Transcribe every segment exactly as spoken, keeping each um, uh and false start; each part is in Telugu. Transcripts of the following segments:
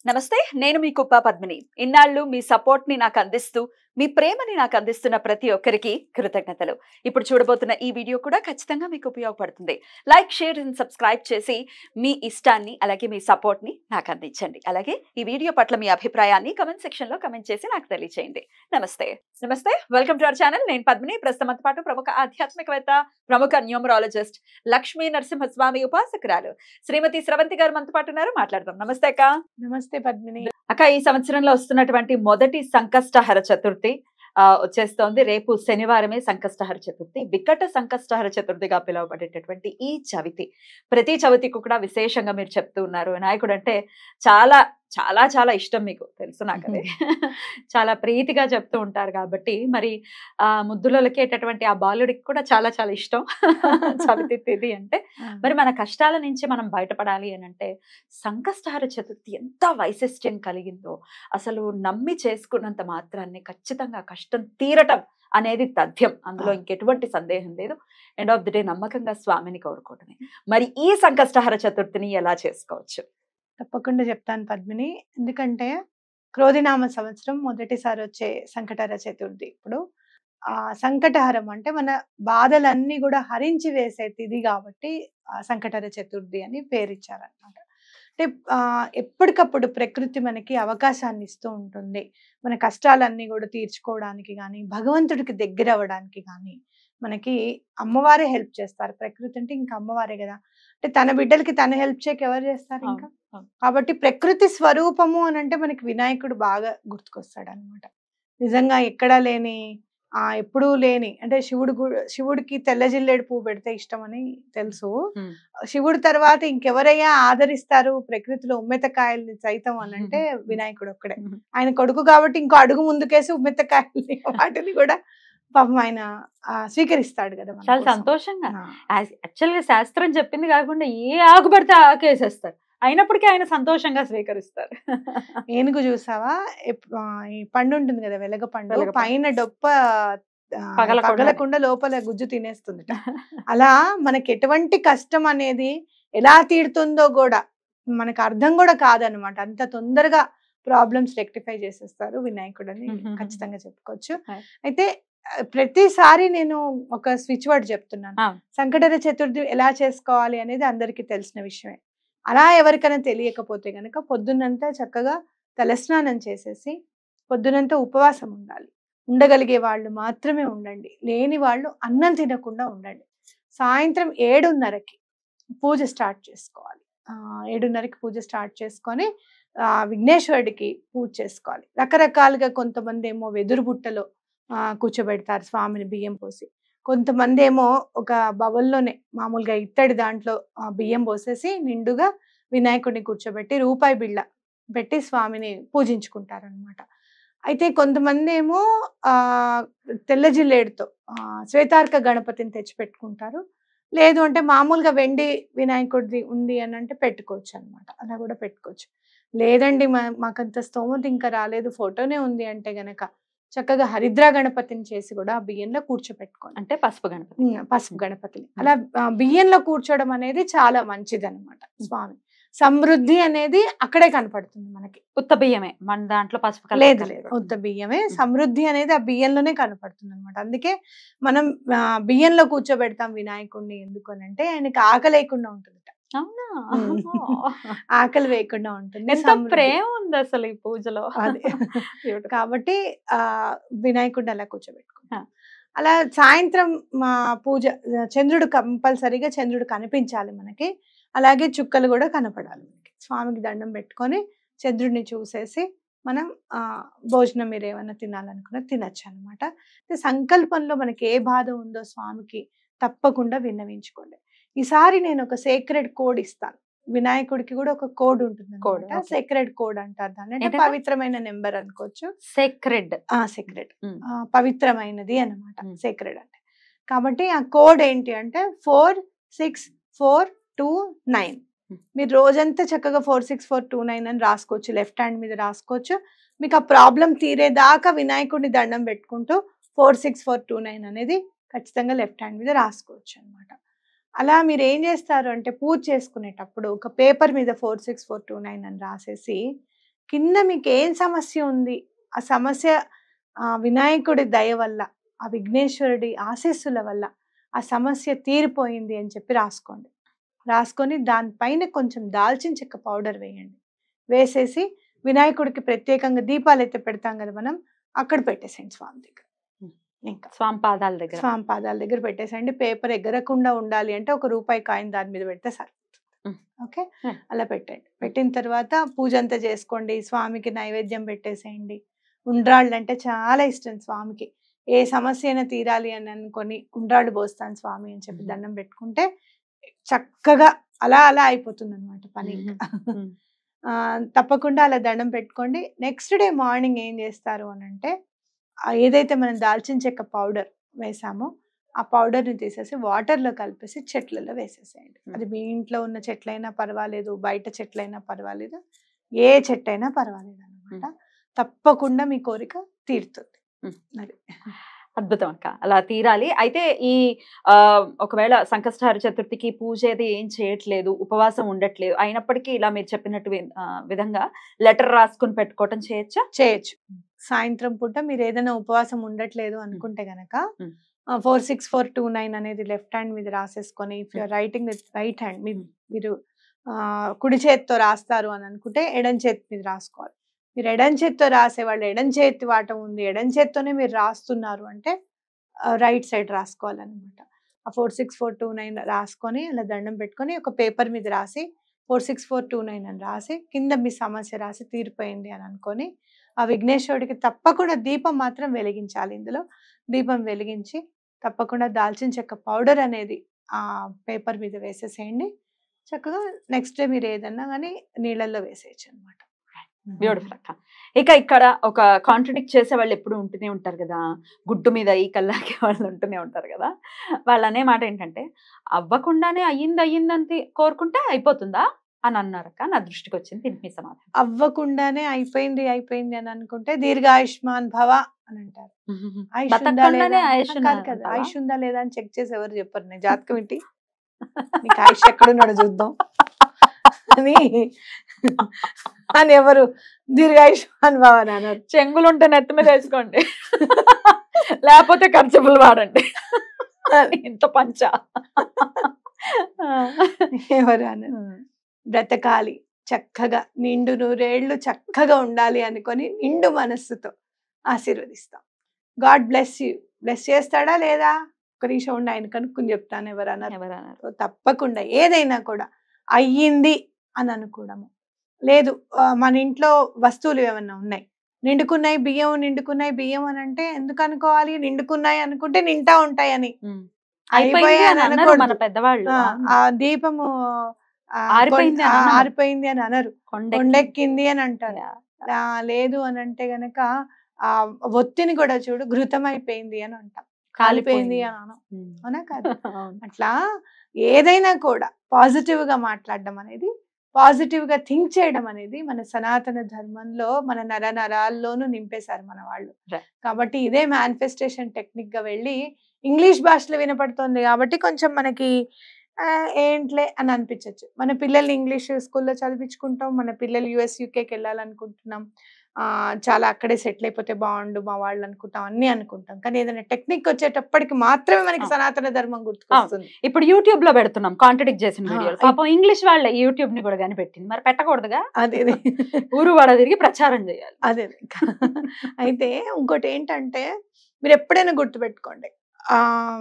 నమస్తే, నేను మీ కుప్ప పద్మిని. ఇన్నాళ్ళు మీ సపోర్ట్ ని నాకు అందిస్తూ, మీ ప్రేమని నాకు అందిస్తున్న ప్రతి ఒక్కరికి కృతజ్ఞతలు. ఇప్పుడు చూడబోతున్న ఈ వీడియో కూడా ఖచ్చితంగా మీకు ఉపయోగపడుతుంది. లైక్, షేర్ అండ్ సబ్స్క్రైబ్ చేసి మీ ఇష్టాన్ని అలాగే మీ సపోర్ట్ ని నాకు అందించండి. అలాగే ఈ వీడియో పట్ల మీ అభిప్రాయాన్ని కమెంట్ సెక్షన్ లో కమెంట్ చేసి నాకు తెలియజేయండి. నమస్తే నమస్తే వెల్కమ్ టు అవర్ ఛానల్. నేను పద్మిని. ప్రస్తుతం పాటు ప్రముఖ ఆధ్యాత్మికవేత్త, ప్రముఖ న్యూమరాలజిస్ట్, లక్ష్మీ నరసింహస్వామి ఉపాసకురాలు శ్రీమతి స్రవంతి గారు మనతో పాటు ఉన్నారు. మాట్లాడదాం. నమస్తే అక్క. నమస్తే పద్మిని. అక్క, ఈ సంవత్సరంలో వస్తున్నటువంటి మొదటి సంకష్టహర చతుర్థి ఆ వచ్చేస్తోంది. రేపు శనివారమే సంకష్టహర చతుర్థి, వికట సంకష్టహర చతుర్థిగా పిలువబడేటటువంటి ఈ చవితి. ప్రతి చవితికి కూడా విశేషంగా మీరు చెప్తూ ఉన్నారు. వినాయకుడు అంటే చాలా చాలా చాలా ఇష్టం, మీకు తెలుసు నాకు అది. చాలా ప్రీతిగా చెప్తూ ఉంటారు కాబట్టి మరి ఆ ముద్దులకేటటువంటి ఆ బాలుడికి కూడా చాలా చాలా ఇష్టం చవితి తిథి అంటే. మరి మన కష్టాల నుంచి మనం బయటపడాలి అని అంటే సంకష్టహర చతుర్థి ఎంత వైశిష్ట్యం కలిగిందో, అసలు నమ్మి చేసుకున్నంత మాత్రాన్ని ఖచ్చితంగా కష్టం తీరటం అనేది తథ్యం. అందులో ఇంకెటువంటి సందేహం లేదు. ఎండ్ ఆఫ్ ది డే నమ్మకంగా స్వామిని కోరుకోవటమే. మరి ఈ సంకష్టహర చతుర్థిని ఎలా చేసుకోవచ్చు? తప్పకుండా చెప్తాను పద్మిని. ఎందుకంటే క్రోధినామ సంవత్సరం మొదటిసారి వచ్చే సంకటహర చతుర్థి. ఇప్పుడు ఆ సంకటహరం అంటే మన బాధలన్నీ కూడా హరించి వేసే తిథి కాబట్టి ఆ సంకటహర చతుర్థి అని పేరు ఇచ్చారనమాట. అంటే ఆ ఎప్పటికప్పుడు ప్రకృతి మనకి అవకాశాన్ని ఇస్తూ ఉంటుంది. మన కష్టాలన్నీ కూడా తీర్చుకోవడానికి కానీ, భగవంతుడికి దగ్గర అవ్వడానికి కానీ మనకి అమ్మవారే హెల్ప్ చేస్తారు. ప్రకృతి అంటే ఇంకా అమ్మవారే కదా. అంటే తన బిడ్డలకి తను హెల్ప్ చేయక ఎవరు చేస్తారు ఇంకా. కాబట్టి ప్రకృతి స్వరూపము అని అంటే మనకి వినాయకుడు బాగా గుర్తుకొస్తాడు అనమాట. నిజంగా ఎక్కడా లేని ఆ ఎప్పుడూ లేని అంటే శివుడు శివుడికి తెల్ల జిల్లేడు పువ్వు పెడితే ఇష్టం అని తెలుసు. శివుడు తర్వాత ఇంకెవరయ్యా ఆదరిస్తారు ప్రకృతిలో ఉమ్మెత్తకాయల్ని సైతం అని అంటే వినాయకుడు ఒక్కడే. ఆయన కొడుకు కాబట్టి ఇంకో అడుగు ముందుకేసి ఉమ్మెత్తకాయల్ని వాటిని కూడా పాపం ఆయన స్వీకరిస్తాడు కదా. చాలా సంతోషంగా. యాక్చువల్ గా శాస్త్రం చెప్పింది కాకుండా ఏ ఆకు పడితే ఆకు వేసేస్తారు, అయినప్పటికీ ఆయన సంతోషంగా స్వీకరిస్తారు. ఏనుగు చూసావా, ఈ పండు ఉంటుంది కదా వెలగ పండు, పైన డొప్ప పగలకుండా లోపల గుజ్జు తినేస్తుంది. అలా మనకి ఎటువంటి కష్టం అనేది ఎలా తీరుతుందో కూడా మనకు అర్థం కూడా కాదనమాట. అంత తొందరగా ప్రాబ్లమ్స్ రెక్టిఫై చేసేస్తారు వినాయకుడు అని ఖచ్చితంగా చెప్పుకోవచ్చు. అయితే ప్రతిసారి నేను ఒక స్విచ్ వర్డ్ చెప్తున్నాను. సంకటహర చతుర్థి ఎలా చేసుకోవాలి అనేది అందరికీ తెలిసిన విషయమే. అలా ఎవరికైనా తెలియకపోతే గనక పొద్దున్నంతా చక్కగా తలస్నానం చేసేసి పొద్దునంతా ఉపవాసం ఉండాలి. ఉండగలిగే వాళ్ళు మాత్రమే ఉండండి, లేని వాళ్ళు అన్నం తినకుండా ఉండండి. సాయంత్రం ఏడున్నరకి పూజ స్టార్ట్ చేసుకోవాలి. ఆ ఏడున్నరకి పూజ స్టార్ట్ చేసుకొని ఆ విఘ్నేశ్వరుడికి పూజ చేసుకోవాలి. రకరకాలుగా కొంతమంది ఏమో వెదురు బుట్టలో ఆ కూర్చోబెడతారు స్వామిని బియ్యం పోసి. కొంతమంది ఏమో ఒక బవల్లోనే మామూలుగా ఇత్తడి దాంట్లో బియ్యం పోసేసి నిండుగా వినాయకుడిని కూర్చోబెట్టి రూపాయి బిళ్ళ పెట్టి స్వామిని పూజించుకుంటారు అనమాట. అయితే కొంతమంది ఏమో ఆ తెల్ల జిల్లేడుతో ఆ శ్వేతార్క గణపతిని తెచ్చిపెట్టుకుంటారు. లేదు అంటే మామూలుగా వెండి వినాయకుడిది ఉంది అని అంటే పెట్టుకోవచ్చు అనమాట. అలా కూడా పెట్టుకోవచ్చు. లేదండి మా మాకంత స్తోమత ఇంకా రాలేదు, ఫోటోనే ఉంది అంటే గనక చక్కగా హరిద్రా గణపతిని చేసి కూడా ఆ బియ్యంలో కూర్చోపెట్టుకోండి. అంటే పసుపు గణపతి, పసుపు గణపతిని అలా బియ్యంలో కూర్చోవడం అనేది చాలా మంచిది అనమాట. స్వామి సమృద్ధి అనేది అక్కడే కనపడుతుంది మనకి. ఉత్త బియ్యమే, మన దాంట్లో పసుపు లేదు లేదు ఉత్త బియ్యమే. సమృద్ధి అనేది ఆ బియ్యంలోనే కనపడుతుంది అనమాట. అందుకే మనం బియ్యంలో కూర్చోబెడతాం వినాయకుడిని. ఎందుకు అని అంటే ఆయనకి ఆకలి లేకుండా ఉంటుంది. అవునా? ఆకలి వేయకుండా ఉంటుంది. ఎంత ప్రేమ ఉంది అసలు ఈ పూజలో. కాబట్టి ఆ వినాయకుడిని అలా కూర్చోబెట్టుకుంటాం. అలా సాయంత్రం మా పూజ చంద్రుడు కంపల్సరీగా చంద్రుడు కనిపించాలి మనకి. అలాగే చుక్కలు కూడా కనపడాలి మనకి. స్వామికి దండం పెట్టుకొని చంద్రుడిని చూసేసి మనం ఆ భోజనం మీరు ఏమైనా తినాలనుకున్నా తినచ్చు అనమాట. సంకల్పంలో మనకి ఏ బాధ ఉందో స్వామికి తప్పకుండా విన్నవించుకోండి. ఈసారి నేను ఒక సేక్రెడ్ కోడ్ ఇస్తాను. వినాయకుడికి కూడా ఒక కోడ్ ఉంటుంది అనమాట. సేక్రెడ్ కోడ్ అంటారు దాన్ని. అంటే పవిత్రమైన నెంబర్ అనుకోవచ్చు. సేక్రెడ్ ఆ సేక్రెడ్ పవిత్రమైనది అనమాట సేక్రెడ్ అంటే. కాబట్టి ఆ కోడ్ ఏంటి అంటే four six four two nine. మీరు రోజంతా చక్కగా four six four two nine అని రాసుకోవచ్చు. లెఫ్ట్ హ్యాండ్ మీద రాసుకోవచ్చు. మీకు ఆ ప్రాబ్లం తీరేదాకా వినాయకుడిని దండం పెట్టుకుంటూ four six four two nine అనేది ఖచ్చితంగా లెఫ్ట్ హ్యాండ్ మీద రాసుకోవచ్చు అనమాట. అలా మీరు ఏం చేస్తారు అంటే పూజ చేసుకునేటప్పుడు ఒక పేపర్ మీద four six four two nine అని రాసేసి కింద మీకు ఏం సమస్య ఉంది, ఆ సమస్య ఆ వినాయకుడి దయ వల్ల, ఆ విఘ్నేశ్వరుడి ఆశీస్సుల వల్ల ఆ సమస్య తీరిపోయింది అని చెప్పి రాసుకోండి. రాసుకొని దానిపైన కొంచెం దాల్చిన చెక్క పౌడర్ వేయండి. వేసేసి వినాయకుడికి ప్రత్యేకంగా దీపాలు అయితే పెడతాం కదా మనం, అక్కడ పెట్టేసేయండి స్వామి దగ్గర. ఇంకా స్వామి పాదాల దగ్గర స్వామి పాదాల దగ్గర పెట్టేసేయండి. పేపర్ ఎగరకుండా ఉండాలి అంటే ఒక రూపాయి కాయిన్ దాని మీద పెడితే సరిపోతుంది. ఓకే, అలా పెట్టండి. పెట్టిన తర్వాత పూజ అంతా చేసుకోండి. స్వామికి నైవేద్యం పెట్టేసేయండి. ఉండ్రాళ్ళు అంటే చాలా ఇష్టం స్వామికి. ఏ సమస్య అయినా తీరాలి అని అనుకొని ఉండ్రాళ్ళు పోస్తాను స్వామి అని చెప్పి దండం పెట్టుకుంటే చక్కగా అలా అలా అయిపోతుంది అనమాట పని. ఆ తప్పకుండా అలా దండం పెట్టుకోండి. నెక్స్ట్ డే మార్నింగ్ ఏం చేస్తారు అని అంటే, ఏదైతే మనం దాల్చిన చెక్క పౌడర్ వేసామో ఆ పౌడర్ని తీసేసి వాటర్లో కలిపేసి చెట్లలో వేసేసేయండి. అది మీ ఇంట్లో ఉన్న చెట్లైనా పర్వాలేదు, బయట చెట్లైనా పర్వాలేదు, ఏ చెట్టైనా పర్వాలేదు అనమాట. తప్పకుండా మీ కోరిక తీరుతుంది. అది అద్భుతం అక్క, అలా తీరాలి. అయితే ఈ ఆ ఒకవేళ సంకష్టహర చతుర్థికి పూజ ఏది ఏం చేయట్లేదు, ఉపవాసం ఉండట్లేదు, అయినప్పటికీ ఇలా మీరు చెప్పినట్టు విధంగా లెటర్ రాసుకుని పెట్టుకోవటం చేయొచ్చా? చేయొచ్చు. సాయంత్రం పూట మీరు ఏదైనా ఉపవాసం ఉండట్లేదు అనుకుంటే గనక four six four two nine అనేది లెఫ్ట్ హ్యాండ్ మీద రాసేసుకొని, if your writing with right hand, మీరు ఆ కుడి చేతితో రాస్తారు అని అనుకుంటే ఎడం చేతి మీద రాసుకోవాలి. మీరు ఎడం చేతితో రాసే వాళ్ళు ఎడం చేతి వాటం ఉంది, ఎడం చేతితోనే మీరు రాస్తున్నారు అంటే రైట్ సైడ్ రాసుకోవాలన్నమాట. ఆ four six four two nine రాసుకొని అలా దండం పెట్టుకొని ఒక పేపర్ మీద రాసి four six four two nine అని రాసి కింద మీ సమస్య రాసి తీరిపోయింది అని అనుకొని ఆ విఘ్నేశ్వరుడికి తప్పకుండా దీపం మాత్రం వెలిగించాలి. ఇందులో దీపం వెలిగించి తప్పకుండా దాల్చిన చెక్క పౌడర్ అనేది ఆ పేపర్ మీద వేసేసేయండి. చక్కగా నెక్స్ట్ డే మీరు ఏదన్నా కానీ నీళ్ళల్లో వేసేయచ్చు అనమాట. బ్యూటిఫుల్ అక్క. ఇక ఇక్కడ ఒక కాంట్రడిక్ట్ చేసే వాళ్ళు ఎప్పుడు ఉంటూనే ఉంటారు కదా, గుడ్డు మీద ఈ కల్లాకే వాళ్ళు ఉంటూనే ఉంటారు కదా. వాళ్ళు అనే మాట ఏంటంటే, అవ్వకుండానే అయ్యింది అయ్యిందని కోరుకుంటే అయిపోతుందా అని అన్నారక్క. నా దృష్టికి వచ్చింది దీనికి మీ సమాధానం. అవ్వకుండానే అయిపోయింది అయిపోయింది అని అనుకుంటే దీర్ఘాయుష్మాన్ భవ అని అంటారు. ఆయుష్ ఉందా లేదా అని చెక్ చేసి ఎవరు చెప్పరు. నేను జాతకం ఏంటి నీకు ఆయుష్ ఎక్కడున్నాడో చూద్దాం అని అని ఎవరు దీర్ఘాయుష్మాన్ భవ అని అన్నారు. చెంగులుంటే నెత్తి మీద వేసుకోండి, లేకపోతే ఖర్చులు వాడండి, ఇంత పంచ ఎవరు అన్నారు. బ్రతకాలి చక్కగా, నిండు నూరేళ్లు చక్కగా ఉండాలి అనుకొని నిండు మనస్సుతో ఆశీర్వదిస్తాం. God bless you. బ్లెస్ చేస్తాడా లేదా ఒక నిమిషం ఉండి ఆయన కనుక్కుని చెప్తాను ఎవరన్నారు ఎవరన్నారు. తప్పకుండా ఏదైనా కూడా అయ్యింది అని అనుకోవడము లేదు. మన ఇంట్లో వస్తువులు ఏమన్నా ఉన్నాయి, నిండుకున్నాయి బియ్యం నిండుకున్నాయి బియ్యం అని అంటే ఎందుకు అనుకోవాలి? నిండుకున్నాయి అనుకుంటే నింటా ఉంటాయి అని. అయిపోయాయి అని అనుకోవడం. పెద్దవాళ్ళు ఆ దీపము ఆరిపోయింది ఆరిపోయింది అని అనరు, కొండెక్కింది అని అంటారు. లేదు అని అంటే గనక ఆ ఒత్తిని కూడా చూడు ఘృతం అయిపోయింది అని అంటాం, కాలిపోయింది అని అనం, అవునా కాదు? అట్లా ఏదైనా కూడా పాజిటివ్ గా మాట్లాడడం అనేది, పాజిటివ్ గా థింక్ చేయడం అనేది మన సనాతన ధర్మంలో మన నర నరాల్లోనూ నింపేశారు మన వాళ్ళు. కాబట్టి ఇదే మేనిఫెస్టేషన్ టెక్నిక్ గా వెళ్ళి ఇంగ్లీష్ భాషలో వినపడుతుంది కాబట్టి కొంచెం మనకి ఏంట్లే అని అనిపించవచ్చు. మన పిల్లల్ని ఇంగ్లీష్ స్కూల్లో చదివించుకుంటాం, మన పిల్లలు యుఎస్ యూకేకి వెళ్ళాలనుకుంటున్నాం, ఆ చాలా అక్కడే సెటిల్ అయిపోతే బాగుండు మా వాళ్ళు అనుకుంటాం, అన్ని అనుకుంటాం. కానీ ఏదైనా టెక్నిక్ వచ్చేటప్పటికి మాత్రమే మనకి సనాతన ధర్మం గుర్తుకొస్తుంది. ఇప్పుడు యూట్యూబ్ లో పెడుతున్నాం కాంట్రడిక్ట్ చేసిన వీడియోలు, పాపం ఇంగ్లీష్ వాళ్ళ యూట్యూబ్ ని కూడా కనిపెట్టింది, మరి పెట్టకూడదుగా? అదే ఊరు వాడ తిరిగి ప్రచారం చేయాలి. అదే అయితే ఇంకోటి ఏంటంటే మీరు ఎప్పుడైనా గుర్తుపెట్టుకోండి, ఆ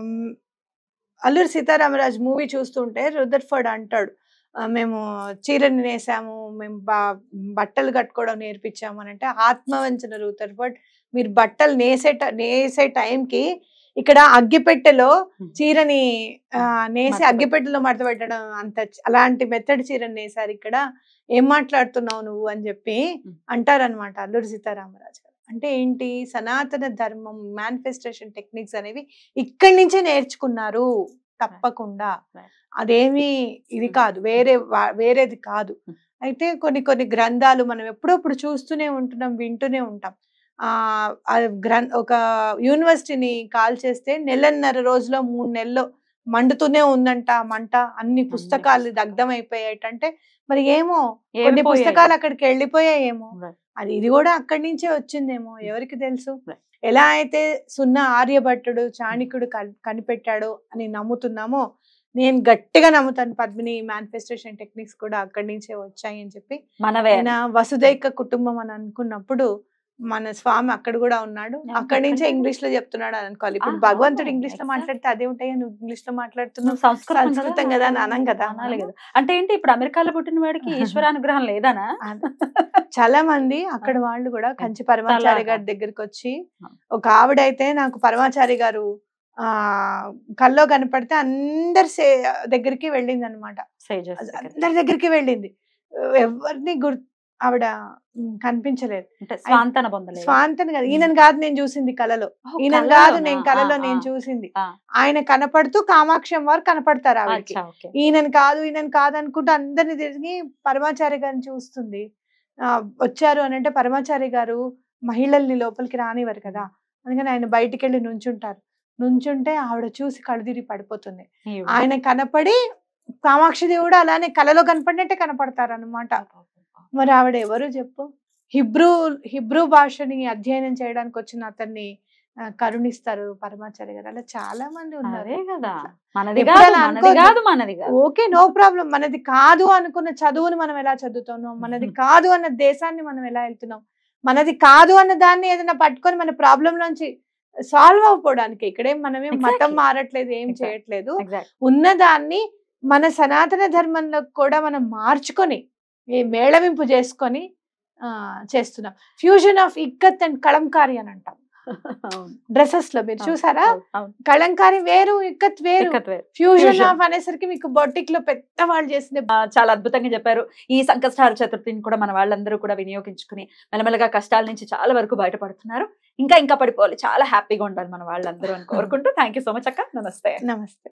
అల్లూరి సీతారామరాజు మూవీ చూస్తుంటే రుదర్ఫర్డ్ అంటాడు, మేము చీరని నేసాము, మేము బా బట్టలు కట్టుకోవడం నేర్పించాము అని అంటే, ఆత్మవంచన రుదర్ఫర్డ్. మీరు బట్టలు నేసే నేసే టైంకి ఇక్కడ అగ్గిపెట్టెలో చీరని ఆ నేసి అగ్గిపెట్టెలో మడత పెట్టడం అంత అలాంటి మెత్తడి చీరని నేసారు, ఇక్కడ ఏం మాట్లాడుతున్నావు నువ్వు అని చెప్పి అంటారనమాట అల్లూరి సీతారామరాజు. అంటే ఏంటి? సనాతన ధర్మం మేనిఫెస్టేషన్ టెక్నిక్స్ అనేవి ఇక్కడి నుంచే నేర్చుకున్నారు తప్పకుండా. అదేమి ఇది కాదు, వేరే వేరేది కాదు. అయితే కొన్ని కొన్ని గ్రంథాలు మనం ఎప్పుడప్పుడు చూస్తూనే ఉంటున్నాం, వింటూనే ఉంటాం. ఆ గ్రం ఒక యూనివర్సిటీని కాల్ చేస్తే నెలన్నర రోజులో మూడు నెలల్లో మండుతూనే ఉందంట మంట, అన్ని పుస్తకాలు దగ్ధం అయిపోయాయంటే మరి ఏమో కొన్ని పుస్తకాలు అక్కడికి వెళ్ళిపోయాయేమో. అది ఇది కూడా అక్కడి నుంచే వచ్చిందేమో, ఎవరికి తెలుసు. Right. ఎలా అయితే సున్నా ఆర్యభట్టుడు చాణక్యుడు కన్- కనిపెట్టాడు అని నమ్ముతున్నామో, నేను గట్టిగా నమ్ముతాను పద్మిని మేనిఫెస్టేషన్ టెక్నిక్స్ కూడా అక్కడి నుంచే వచ్చాయి అని చెప్పి. మనవే ఆయన వసుదైక కుటుంబం అని అనుకున్నప్పుడు మన స్వామి అక్కడ కూడా ఉన్నాడు, నేను అక్కడి నుంచే అక్కడ- ఇంగ్లీష్ లో చెప్తున్నాడు అని అనుకోవాలి. ఇప్పుడు ఆహా, భగవంతుడు ఇంగ్లీష్ లో exactly. మాట్లాడితే అదే ఉంటాయి, నువ్వు ఇంగ్లీష్ లో మాట్లాడుతున్నావు, నువ్వు సంస్కృతం సంస్కృతం కదా అని అనం కదా అనాలి మనము. కదా. అంటే ఏంటి ఇప్పుడు అమెరికాలో పుట్టిన వాడికి ఈశ్వరానుగ్రహం లేదనా? అది. చాలా మంది అక్కడ వాళ్ళు కూడా కంచి పరమాచారి అలాగా. గారి దగ్గరికి వచ్చి, ఆ. ఒక ఆవిడైతే నాకు పరమాచారి గారు ఆ కల్లో కనపడితే అందరి సే దగ్గరికి వెళ్ళింది అనమాట, Sages దగ్గరికి. అందరి దగ్గరికి వెళ్ళింది, ఎవరిని గుర్ ఆవిడ ఉమ్, కనిపించలేదు. అంటే స్వాంతన పొందలేదు. స్వాంతని కదా, ఉమ్. ఈయన కాదు నేను చూసింది కలలో, ఓ, ఈయన కలలోనా? కాదు నేను కలలో ఆ, నేను ఆ. చూసింది. ఆ. ఆయన కనపడుతూ కామాక్షం వారు కనపడతారు ఆవిడకి. అచ్చా, ఓకే. ఈయనని కాదు ఈయనని కాదు అనుకుంటూ అందరిని తిరిగి పరమాచారి గారిని చూస్తుంది. ఆ వచ్చారు అని అంటే పరమాచారి గారు మహిళల్ని లోపలికి రానివ్వరు కదా, అందుకని ఆయన బయటికి వెళ్ళి నుంచుంటారు. నుంచుంటే ఆవిడ చూసి కళ్ళు తిరిగి పడిపోతుంది. ఈవిడ. ఆయన కనపడి కామాక్షి దేవుడు అలానే కలలో కనపడినట్టే కనపడతారు అనమాట. మరి ఆవిడ ఎవరు చెప్పు? హిబ్రూ హిబ్రూ భాషని అధ్యయనం చేయడానికి వచ్చిన అతన్ని ఆ, కరుణిస్తారు పరమాచారి గారు. అలా చాలా మంది ఉన్నారు. అదే కదా, మనది ఎప్పుడు కాదు అలా మనది అనుకోవద్దు. కాదు మనది కాదు. Okay, no problem. మనది కాదు అనుకున్న చదువుని మనం ఎలా చదువుతున్నాం, మనది కాదు అన్న దేశాన్ని మనం ఎలా వెళ్తున్నాం, మనది కాదు అన్న దాన్ని ఏదైనా పట్టుకొని మన ప్రాబ్లం నుంచి సాల్వ్ అవ్వడానికి ఇక్కడేం మనమేం మతం Exactly. మారట్లేదు, ఏం Exactly. చేయట్లేదు. Exactly. ఉన్నదాన్ని మన సనాతన ధర్మంలో కూడా మనం మార్చుకొని ఈ మేళవింపు చేసుకొని ఆ చేస్తున్నాం. Fusion of Ikat and Kalamkari అని అంటాం అవును. డ్రెస్సెస్ లో. మీరు అవును, చూసారా? అవును, అవును. కలంకారీ వేరు, ఇక్కత్ వేరు. ఇక్కత్ వేరు. Fusion Fusion. ఆఫ్ అనేసరికి మీకు బొటిక్ లో పెద్ద వాళ్ళు చేసిన ఆ, చాలా అద్భుతంగా చెప్పారు. ఈ సంకష్టహార చతుర్థిని కూడా మన వాళ్ళందరూ కూడా వినియోగించుకుని మెల్లమెల్లగా కష్టాల నుంచి చాలా వరకు బయటపడుతున్నారు. ఇంకా ఇంకా పడిపోవాలి, చాలా హ్యాపీగా ఉండాలి మన వాళ్ళందరూ అని కోరుకుంటూ థ్యాంక్ యూ సో మచ్ అక్క. నమస్తే. నమస్తే.